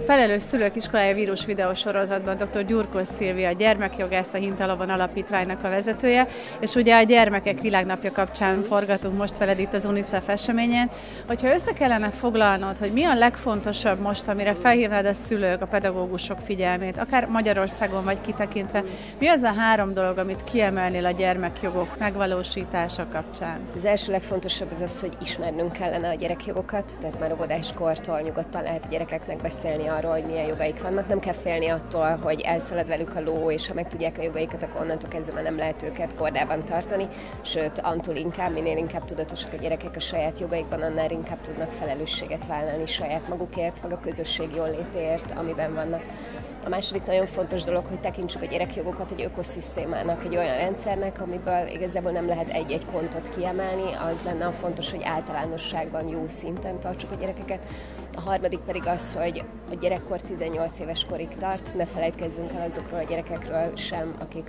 Felelős Szülők Iskolája vírus videósorozatban dr. Gyurkos Szilvia, a Gyermekjogász, a Hintalapon Alapítványnak a vezetője, és ugye a Gyermekek Világnapja kapcsán forgatunk most veled itt az UNICEF eseményen. Hogyha össze kellene foglalnod, hogy mi a legfontosabb most, amire felhívnád a szülők, a pedagógusok figyelmét, akár Magyarországon vagy kitekintve, mi az a 3 dolog, amit kiemelnél a gyermekjogok megvalósítása kapcsán? Az első legfontosabb az, hogy ismernünk kellene a gyerekjogokat, tehát már óvodáskortól nyugodtan lehet a gyerekeknek beszélni arról, hogy milyen jogaik vannak. Nem kell félni attól, hogy elszalad velük a ló, és ha megtudják a jogaikat, akkor onnantól kezdve már nem lehet őket kordában tartani. Sőt, antól inkább, minél inkább tudatosak a gyerekek a saját jogaikban, annál inkább tudnak felelősséget vállalni saját magukért, meg a közösség jólétéért, amiben vannak. A második nagyon fontos dolog, hogy tekintsük a gyerekjogokat egy ökoszisztémának, egy olyan rendszernek, amiből igazából nem lehet egy-egy pontot kiemelni, az lenne a fontos, hogy általánosságban jó szinten tartsuk a gyerekeket. A harmadik pedig az, hogy a gyerekkor 18 éves korig tart, ne felejtkezzünk el azokról a gyerekekről sem, akik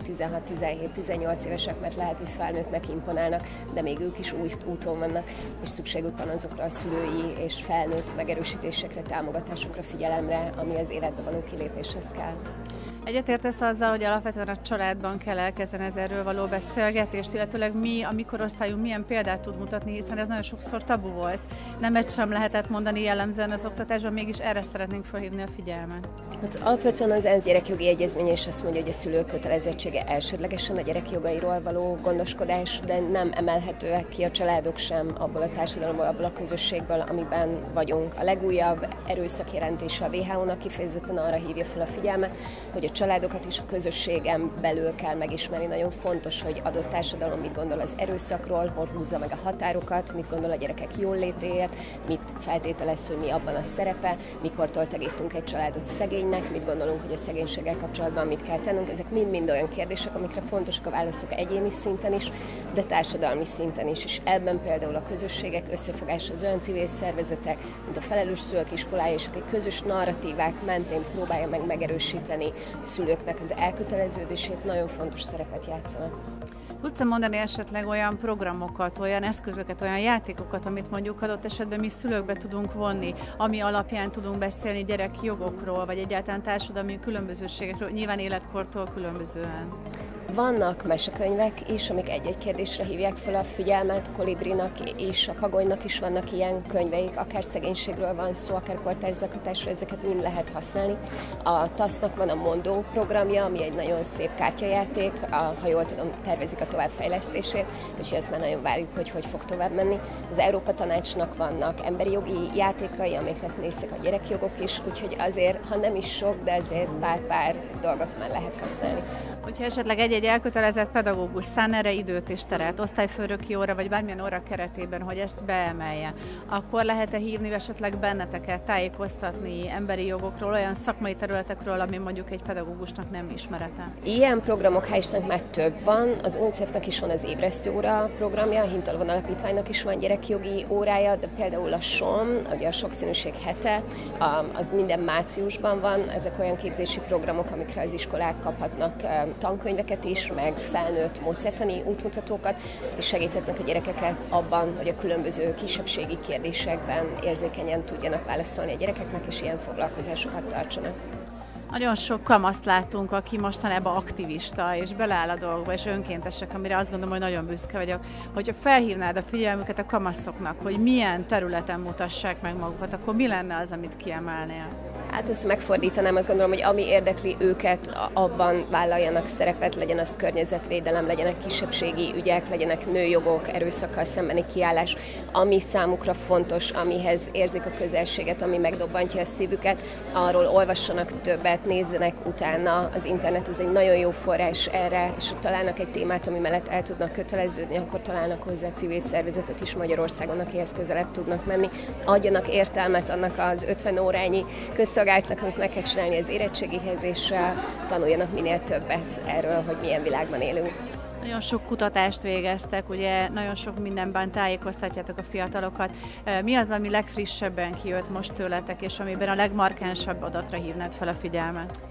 16-17-18 évesek, mert lehet, hogy felnőttnek imponálnak, de még ők is új úton vannak, és szükségük van azokra a szülői és felnőtt megerősítésekre, támogatásokra, figyelemre, ami az életbe való kilépéshez kell. Egyetértesz azzal, hogy alapvetően a családban kell elkezdeni az erről való beszélgetést, illetőleg mi, a mikorosztályunk milyen példát tud mutatni, hiszen ez nagyon sokszor tabu volt. Nemet sem lehetett mondani jellemzően az oktatásban, mégis erre szeretnénk felhívni a figyelmet. Hát alapvetően az ENSZ gyerekjogi egyezménye is azt mondja, hogy a szülők kötelezettsége elsődlegesen a gyerekjogairól való gondoskodás, de nem emelhetőek ki a családok sem abból a társadalomból, abból a közösségből, amiben vagyunk. A legújabb erőszakjelentése a WHO-nak kifejezetten arra hívja fel a figyelmet, hogy a családokat is a közösségen belül kell megismerni. Nagyon fontos, hogy adott társadalom mit gondol az erőszakról, hol húzza meg a határokat, mit gondol a gyerekek jólétéért, mit feltételez, hogy mi abban a szerepe, mikortól tegítünk egy családot szegénynek, mit gondolunk, hogy a szegénységgel kapcsolatban mit kell tennünk. Ezek mind-mind olyan kérdések, amikre fontosak a válaszok egyéni szinten is, de társadalmi szinten is. És ebben például a közösségek összefogása, az olyan civil szervezetek, mint a Felelős Szülők Iskolája, és akik közös narratívák mentén próbálja meg megerősíteni szülőknek az elköteleződését, nagyon fontos szerepet játszanak. Tudsz mondani esetleg olyan programokat, olyan eszközöket, olyan játékokat, amit mondjuk adott esetben mi szülőkbe tudunk vonni, ami alapján tudunk beszélni gyerekjogokról, vagy egyáltalán társadalmi különbözőségekről, nyilván életkortól különbözően? Vannak mesekönyvek is, amik egy-egy kérdésre hívják fel a figyelmet, Kolibrinak és a Pagolynak is vannak ilyen könyveik, akár szegénységről van szó, akár kortárs zaklatásról, ezeket mind lehet használni. A TASZ-nak van a Mondó programja, ami egy nagyon szép kártyajáték, ha jól tudom, tervezik a továbbfejlesztését, és ezt már nagyon várjuk, hogy fog tovább menni. Az Európa Tanácsnak vannak emberi jogi játékai, amiknek néznek a gyerekjogok is, úgyhogy azért, ha nem is sok, de azért pár dolgot már lehet használni. Hogyha esetleg egy-egy elkötelezett pedagógus szán erre időt és teret, osztályfőnöki óra, vagy bármilyen óra keretében, hogy ezt beemelje, akkor lehet-e hívni esetleg benneteket, tájékoztatni emberi jogokról, olyan szakmai területekről, ami mondjuk egy pedagógusnak nem ismerete? Ilyen programok hál' Istennek már több van. Az UNICEF-nak is van az ébresztő óra programja, a Hintalapon Alapítványnak is van gyerekjogi órája, de például a SOM, ugye a Sokszínűség hete, az minden márciusban van. Ezek olyan képzési programok, amikre az iskolák kaphatnak tankönyveket is, meg felnőtt módszertani útmutatókat, és segíthetnek a gyerekeket abban, hogy a különböző kisebbségi kérdésekben érzékenyen tudjanak válaszolni a gyerekeknek, és ilyen foglalkozásokat tartsanak. Nagyon sok kamaszt látunk, aki mostanában aktivista, és beleáll a dolgokba, és önkéntesek, amire azt gondolom, hogy nagyon büszke vagyok. Hogyha felhívnád a figyelmüket a kamaszoknak, hogy milyen területen mutassák meg magukat, akkor mi lenne az, amit kiemelnél? Hát ezt megfordítanám, azt gondolom, hogy ami érdekli őket, abban vállaljanak szerepet, legyen az környezetvédelem, legyenek kisebbségi ügyek, legyenek nőjogok, erőszakkal szembeni kiállás, ami számukra fontos, amihez érzik a közelséget, ami megdobbantja a szívüket, arról olvassanak többet, nézzenek utána. Az internet ez egy nagyon jó forrás erre, és ha találnak egy témát, ami mellett el tudnak köteleződni, akkor találnak hozzá civil szervezetet is Magyarországon, akihez közelebb tudnak menni. Adjanak értelmet annak az 50 órányi közszolgálatnak, amit meg kell csinálni az érettségihez, és tanuljanak minél többet erről, hogy milyen világban élünk. Nagyon sok kutatást végeztek, ugye nagyon sok mindenben tájékoztatjátok a fiatalokat. Mi az, ami legfrissebben kijött most tőletek, és amiben a legmarkánsabb adatra hívnád fel a figyelmet?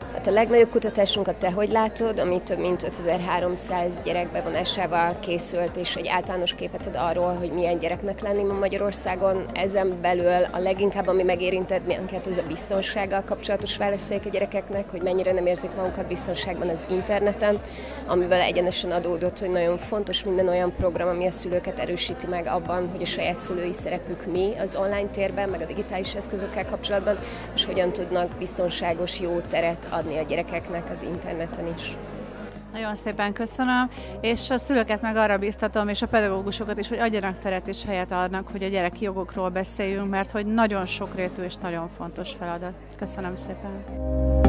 Hát a legnagyobb kutatásunkat te hogy látod, ami több mint 5300 gyerek bevonásával készült, és egy általános képet ad arról, hogy milyen gyereknek lenni ma Magyarországon. Ezen belül a leginkább, ami megérintett minket, ez a biztonsággal kapcsolatos válaszaik a gyerekeknek, hogy mennyire nem érzik magukat biztonságban az interneten, amivel egyenesen adódott, hogy nagyon fontos minden olyan program, ami a szülőket erősíti meg abban, hogy a saját szülői szerepük mi az online térben, meg a digitális eszközökkel kapcsolatban, és hogyan tudnak biztonságos, jó teret adni a gyerekeknek az interneten is. Nagyon szépen köszönöm, és a szülőket meg arra bíztatom, és a pedagógusokat is, hogy adjanak teret és helyet adnak, hogy a gyereki jogokról beszéljünk, mert hogy nagyon sokrétű és nagyon fontos feladat. Köszönöm szépen!